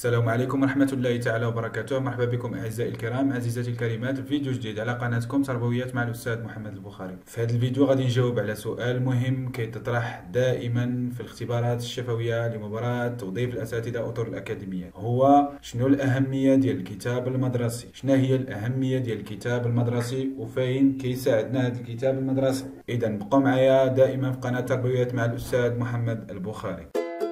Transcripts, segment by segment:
السلام عليكم ورحمة الله تعالى وبركاته. مرحبا بكم أعزائي الكرام، عزيزاتي الكريمات، في فيديو جديد على قناتكم تربويات مع الأستاذ محمد البخاري. في هذا الفيديو غادي نجاوب على سؤال مهم كيتطرح دائما في الاختبارات الشفوية لمباراة توظيف الأساتذة أطر الأكاديمية. هو شنو الأهمية ديال الكتاب المدرسي؟ شنو هي الأهمية ديال الكتاب المدرسي وفين كيساعدنا هذا الكتاب المدرسي؟ إذا بقوا معايا دائما في قناة تربويات مع الأستاذ محمد البخاري.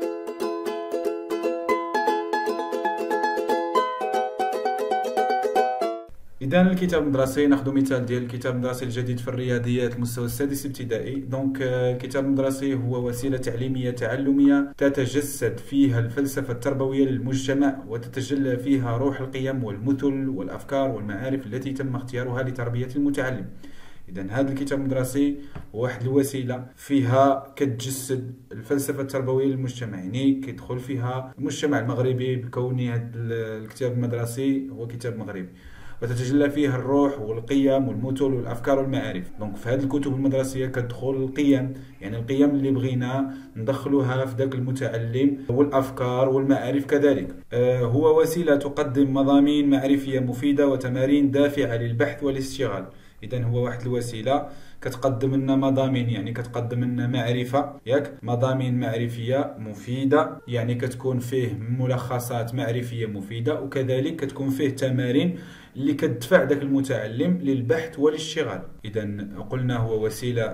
إذا الكتاب المدرسي، ناخذ مثال ديال الكتاب المدرسي الجديد في الرياضيات المستوى السادس ابتدائي. دونك الكتاب المدرسي هو وسيلة تعليمية تعلمية تتجسد فيها الفلسفة التربوية للمجتمع وتتجلى فيها روح القيم والمثل والأفكار والمعارف التي تم اختيارها لتربية المتعلم. إذا هذا الكتاب المدرسي هو واحد الوسيلة فيها كتجسد الفلسفة التربوية للمجتمع، يعني كيدخل فيها المجتمع المغربي بكون هذا الكتاب المدرسي هو كتاب مغربي، وتتجلى فيه الروح والقيم والمثل والافكار والمعارف. دونك في هذه الكتب المدرسيه كتدخل القيم، يعني القيم اللي بغينا ندخلوها في ذاك المتعلم، والافكار والمعارف كذلك. هو وسيله تقدم مضامين معرفيه مفيده وتمارين دافعه للبحث والاشتغال. اذا هو واحد الوسيله كتقدم لنا مضامين، يعني كتقدم لنا معرفه، ياك مضامين معرفيه مفيده، يعني كتكون فيه ملخصات معرفيه مفيده، وكذلك كتكون فيه تمارين اللي كتدفع داك المتعلم للبحث والاشتغال. اذا قلنا هو وسيله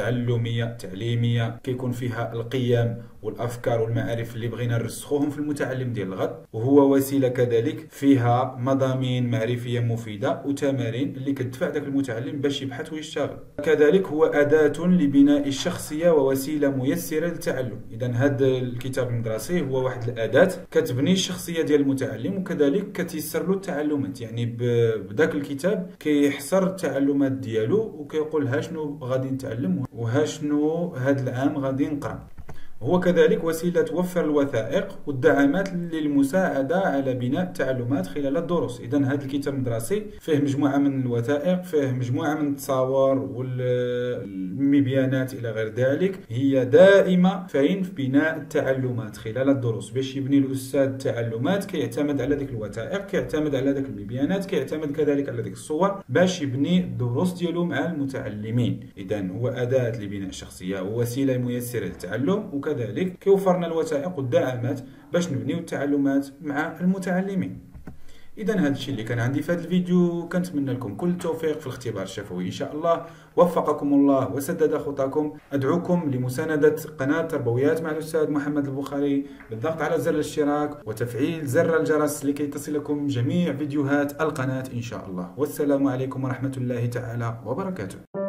تعليميه كيكون فيها القيم والافكار والمعارف اللي بغينا نرسخوهم في المتعلم ديال الغد، وهو وسيله كذلك فيها مضامين معرفيه مفيده وتمارين اللي كتدفع داك المتعلم باش يبحث ويشتغل. كذلك هو اداه لبناء الشخصيه ووسيله ميسره للتعلم. اذا هذا الكتاب المدرسي هو واحد الاداه كتبني الشخصيه ديال المتعلم، وكذلك كتيسر له التعلمات. يعني بداك الكتاب كيحصر التعلمات ديالو وكيقول ها شنو غادي نتعلم وها شنو هذا العام غادي نقرا. هو كذلك وسيلة توفر الوثائق والدعامات للمساعدة على بناء التعلمات خلال الدروس. إذا هذا الكتاب المدرسي فيه مجموعة من الوثائق، فيه مجموعة من التصاور والمبيانات إلى غير ذلك، هي دائمة في بناء التعلمات خلال الدروس. باش يبني الأستاذ التعلمات كيعتمد على ذيك الوثائق، كيعتمد على ذيك المبيانات، كيعتمد كذلك على ذيك الصور باش يبني الدروس ديالو مع المتعلمين. إذا هو أداة لبناء الشخصية ووسيلة ميسرة للتعلم، وكذلك كيوفرنا الوثائق والدعامات باش نبنيو التعلمات مع المتعلمين. اذا هذا الشيء اللي كان عندي في هذا الفيديو، كنتمنى لكم كل التوفيق في الاختبار الشفوي ان شاء الله. وفقكم الله وسدد خطاكم. ادعوكم لمساندة قناة تربويات مع الاستاذ محمد البخاري بالضغط على زر الاشتراك وتفعيل زر الجرس لكي تصلكم جميع فيديوهات القناة ان شاء الله. والسلام عليكم ورحمة الله تعالى وبركاته.